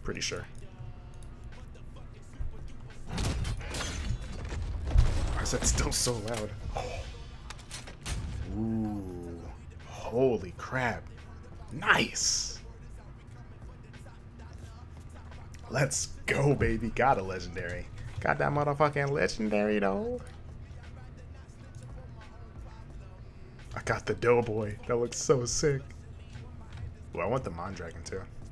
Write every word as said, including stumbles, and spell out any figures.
Pretty sure. Why is that still so loud? Ooh. Holy crap. Nice. Let's go, baby. Got a legendary. Got that motherfucking legendary, though. I got the Doughboy. That looks so sick. Well, I want the Mondragon, too.